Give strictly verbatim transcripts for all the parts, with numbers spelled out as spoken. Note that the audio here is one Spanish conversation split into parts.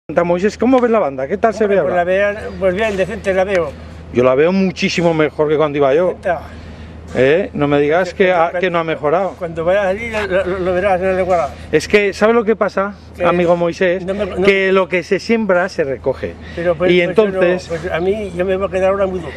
Moisés, ¿cómo ves la banda? ¿Qué tal se ve pues ahora? La veo, pues bien, decente la veo. Yo la veo muchísimo mejor que cuando iba yo. ¿Eh? No me digas que, ha, que no ha mejorado. Cuando vayas allí lo, lo, lo verás en el igual. Es que, ¿sabes lo que pasa, ¿Qué? amigo Moisés? No me, no, que lo que se siembra se recoge. Pero pues, y pues entonces... no, pues a mí yo me voy a quedar ahora mudo.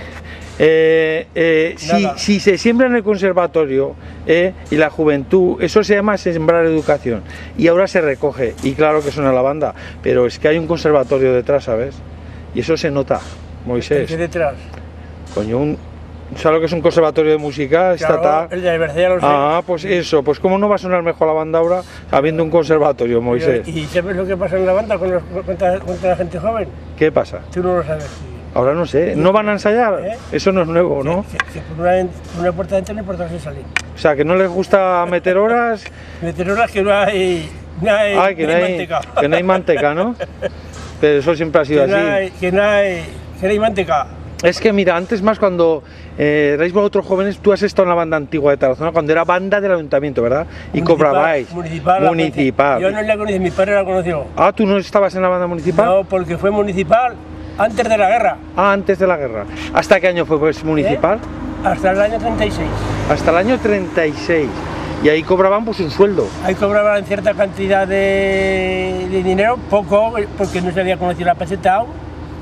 Eh, eh, si, si se siembra en el conservatorio eh, y la juventud, eso se llama sembrar educación, y ahora se recoge, y claro que suena la banda, pero es que hay un conservatorio detrás, ¿sabes? Y eso se nota, Moisés. ¿Qué detrás? Coño, un, ¿sabes lo que es un conservatorio de música estatal? Claro, el de la universidad lo sé. Ah, pues eso, pues cómo no va a sonar mejor la banda ahora habiendo un conservatorio, Moisés. ¿Y sabes lo que pasa en la banda con, los, con, la, con la gente joven? ¿Qué pasa? Tú no lo sabes. Ahora no sé, ¿no van a ensayar? ¿Eh? Eso no es nuevo, ¿no? Que, que, que por, una, por una puerta de entrada y por otra de salir. O sea, que no les gusta meter horas... meter horas que no hay, no hay, Ay, que, no hay, manteca. que no hay manteca, ¿no? Pero eso siempre ha sido que así. No hay, que, no hay, que no hay manteca. Es que mira, antes más cuando eh, erais vosotros jóvenes, tú has estado en la banda antigua de Tarazona, cuando era banda del ayuntamiento, ¿verdad? Y municipal, cobrabais. Municipal. Municipal. Yo no la conocí, mi padre la conoció. Ah, ¿tú no estabas en la banda municipal? No, porque fue municipal antes de la guerra. Ah, antes de la guerra. ¿Hasta qué año fue pues, municipal? ¿Eh? Hasta el año treinta y seis. Hasta el año treinta y seis. Y ahí cobraban pues un sueldo. Ahí cobraban cierta cantidad de, de dinero, poco, porque no se había conocido la peseta aún,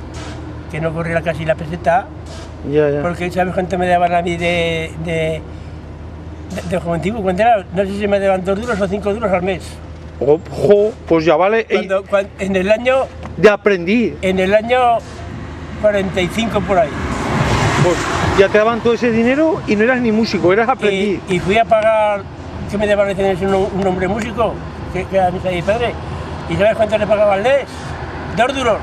que no corría casi la peseta. Ya, ya. Porque ¿sabes cuánto me daban a mí de, de, de, de juventino? ¿Cuánto era? No sé si me daban dos duros o cinco duros al mes. Ojo, pues ya vale. Cuando, cuando, en el año... Ya aprendí. En el año cuarenta y cinco por ahí. Pues ya te daban todo ese dinero y no eras ni músico, eras aprendiz. Y, y fui a pagar, ¿qué me daban un, un hombre músico? Que, que era mi padre. ¿Y sabes cuánto le pagaba al mes? Dos duros.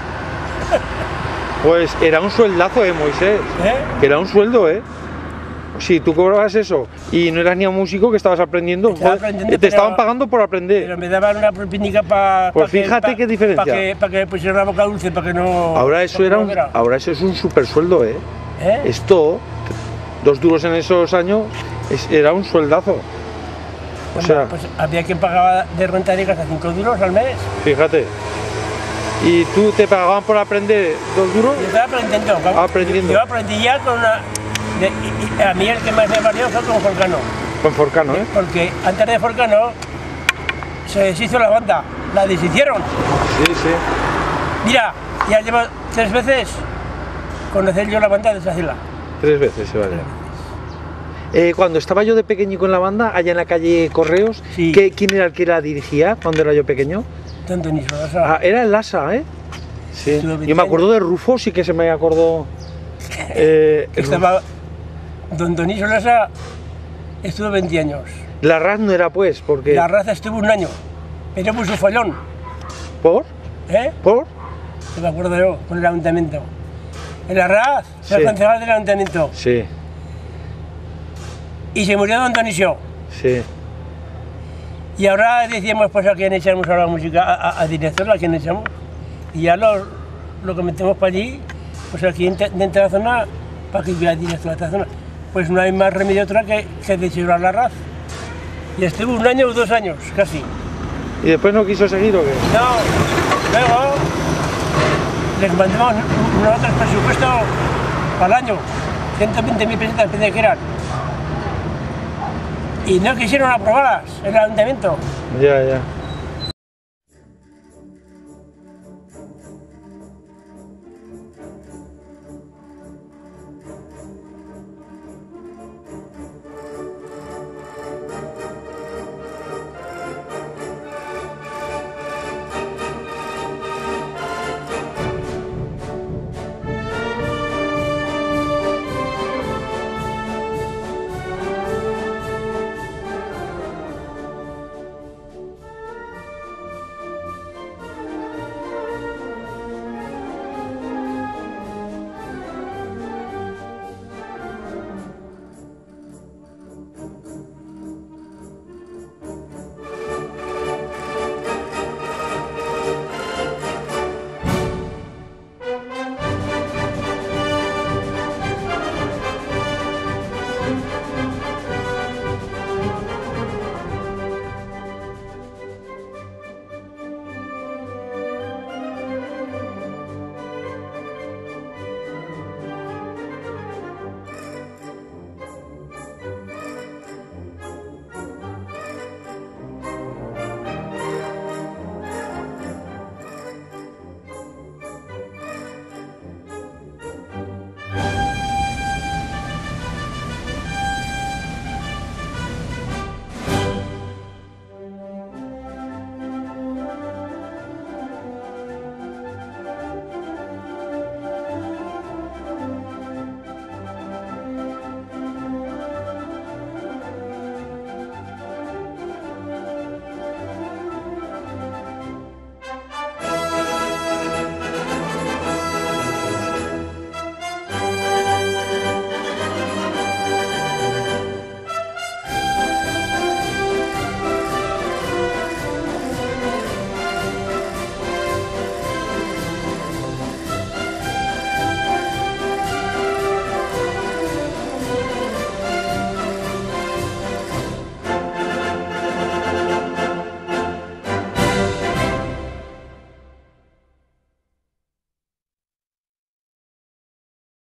Pues era un sueldazo, eh, Moisés. ¿Eh? Que era un sueldo, eh. Si tú cobrabas eso y no eras ni un músico que estabas aprendiendo, Estaba joder, aprendiendo te pero, estaban pagando por aprender. Pero me daban una propinica para... Pues pa fíjate que, qué diferencia. Para que, pa que pusiera la boca dulce, para que no... Ahora eso, era un, no ahora eso es un super sueldo, eh. ¿Eh? Esto, dos duros en esos años, es, era un sueldazo. O bueno, sea, pues había que pagar de renta de casa cinco duros al mes. Fíjate. ¿Y tú te pagaban por aprender dos duros? Yo estaba aprendiendo. Aprendiendo. Yo aprendí ya con una... De, y, y a mí el que más me valió fue con Forcano. Con Forcano, ¿eh? Porque antes de Forcano se deshizo la banda, la deshicieron. Sí, sí. Mira, ya llevo tres veces conocer yo la banda, deshacerla. Tres veces se vale. Eh, cuando estaba yo de pequeñico en la banda, allá en la calle Correos, sí. ¿qué, ¿quién era el que la dirigía cuando era yo pequeño? Don Doniso Lasa. Ah, era el Lasa, ¿eh? Sí. Yo me acuerdo de Rufo, sí que se me acordó. Eh, estaba... Don Doniso Lasa estuvo veinte años. La raza no era pues, porque... La raza estuvo un año, pero puso un follón. ¿Por? ¿Eh? ¿Por? No me acuerdo yo, con el ayuntamiento. En la Raz, sí. El concejal del ayuntamiento. Sí. Y se murió Don Doniso. Sí. Y ahora decíamos, pues a quién echamos ahora la música, a, a, a director, a quién echamos. Y ya lo, lo que metemos para allí, pues aquí dentro de la zona, para que vea director de esta zona. Pues no hay más remedio otra que, que desigualar la Raz. Y estuvo un año o dos años, casi. ¿Y después no quiso seguir o qué? No, luego les mandamos nosotros presupuesto para el año, ciento veinte mil pesetas pensé que eran. Y no quisieron aprobarlas en el ayuntamiento. Ya, ya.